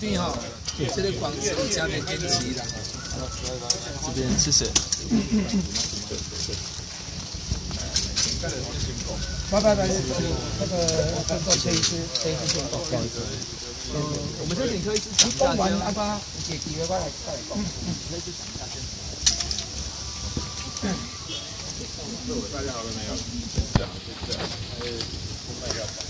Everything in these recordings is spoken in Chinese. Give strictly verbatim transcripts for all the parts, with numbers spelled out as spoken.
边哈，这个广子有加点坚持啦。 这边谢谢。 拜拜拜，那个工作车医师，车医师先讲。 呃，我们这请科医师讲一讲完下。 阿爸，有机会我来再来讲。 科医师讲一下先。 大家好了没有？这样，这样，呃，卖药吧。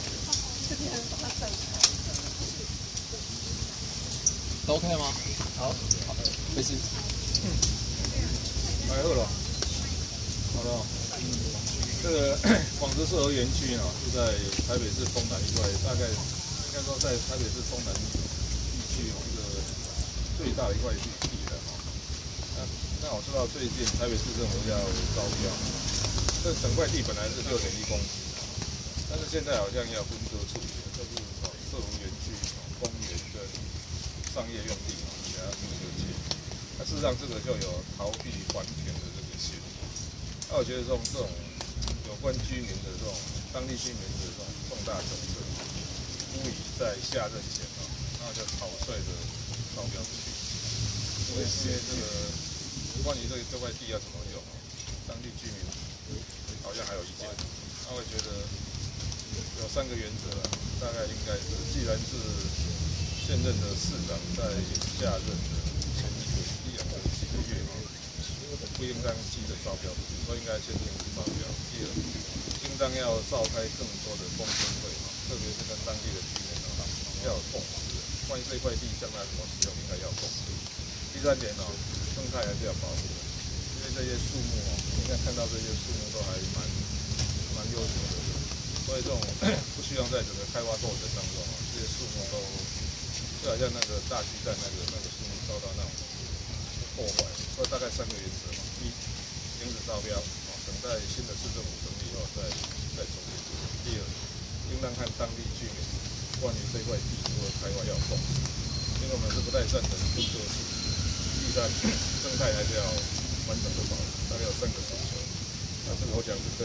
都 OK 吗？ 好， 好，没事。 嗯，买好了，好了。这个广州市河园区呢，是在台北市东南一块，大概应该说在台北市东南地区一个最大的一块地地的哈。那那我知道最近台北市政府要招标，这整块地本来是六点一公顷，但是现在好像要分割处理，就是社福园区、公园跟商业用地给它分割切。那事实上这个就有逃避还田的这个嫌疑。那我觉得这种这种。有关居民的这种当地居民的这种重大政策，无疑在下任前啊，那就草率的招标出去。因为因为这个关于这这块地要怎么用，当地居民好像还有意见。那我觉得有三个原则了，大概应该是，既然是现任的市长在下任的前一个一两个几个月嘛。不应当急着招标，都应该先停止招标。第二，应当要召开更多的公听会，特别是跟当地的居民啊，要有共识。关于这块地将来怎么使用，应该要有共识。第三点呢，生态还是要保护的，因为这些树木哦，你看看到这些树木都还蛮蛮优秀的，所以这种不希望在整个开发过程当中啊，这些树木都就好像那个大巨蛋那个那个树木遭到那种破坏，所以大概三个原则嘛：一，停止招标，哦，等待新的市政府成立以后再再重新；第二，应当和当地居民关于这块地如何开发要有共识，因为我们是不太赞成分割处。第三，生态还是要完整的保护，大概有三个诉求。那这个我想是跟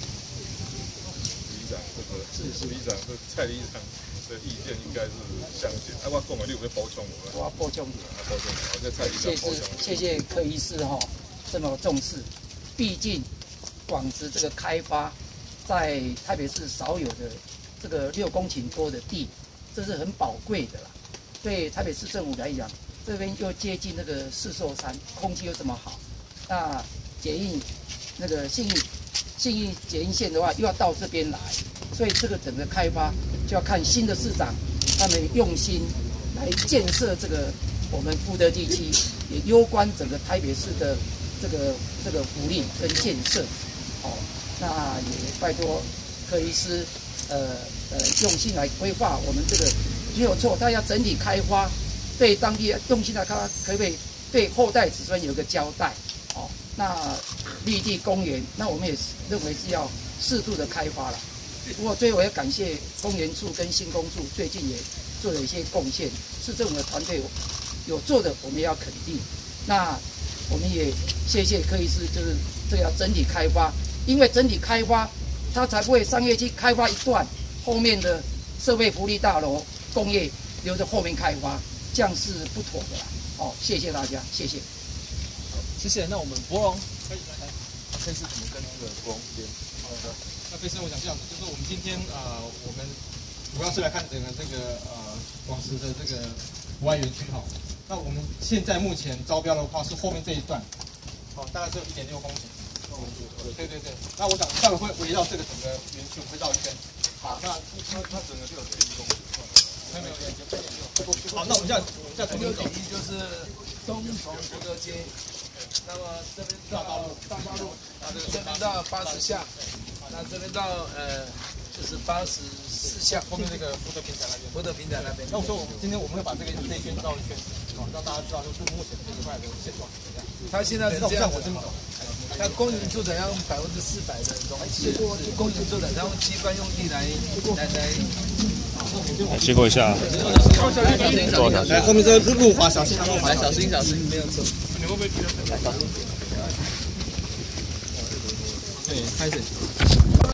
里长这个是是里长这蔡里长的意见应该是相近。啊，我讲的你有没有补充我？ 我补充。 啊，补充。我这蔡里长补充。 谢谢柯医师哈这么重视，毕竟广植这个开发在台北市少有的这个六公顷多的地，这是很宝贵的啦。对台北市政府来讲，这边又接近那个四兽山，空气又这么好，那捷运那个信义信义捷运线的话，又要到这边来，所以这个整个开发就要看新的市长他们用心来建设这个我们福德地区，也攸关整个台北市的这个这个福利跟建设。哦，那也拜托柯医师呃呃用心来规划我们这个没有错，他要整体开发。对当地用心来开发，可不可以对后代子孙有个交代？哦，那绿地公园，那我们也认为是要适度的开发了。不过最后我要感谢公园处跟新工处最近也做了一些贡献，市政府的团队有做的，我们也要肯定。那我们也谢谢柯医师，就是这个要整体开发，因为整体开发，它才不会商业区开发一段，后面的社会福利大楼、工业留着后面开发。这样是不妥的啦。哦，谢谢大家，谢谢。 好，谢谢。那我们博荣可以来，这次我们跟那个博荣这边。 好的。那飞生，我想这样子，就是我们今天呃，我们主要是来看整个这个呃广石的这个国外园区哈。那我们现在目前招标的话是后面这一段，好，大概只有一点六公顷。对对对。那我想待会会围绕这个整个园区，我们会绕一圈。好，那它它整个就有十一公顷。没有没有，好，那我们现在我们现在从这走， 就是东从福德街，那么这边到大道路，大道路，啊对，这边到八十巷，那这边到呃就是八十四巷， 后面那个福德平台那边， 福德平台那边。 那我说我们今天我们会把这个这一圈绕一圈，好，让大家知道就是目前这一块的现状怎么样。 他现在是这样子， 我这么走， 他公营住宅要用百分之四百的容积，公营住宅他用机关用地来来来。 结果一下， 来后面这个路滑，小心路滑， 小心小心，没有错。 你会不会比较小心？ 对，开始。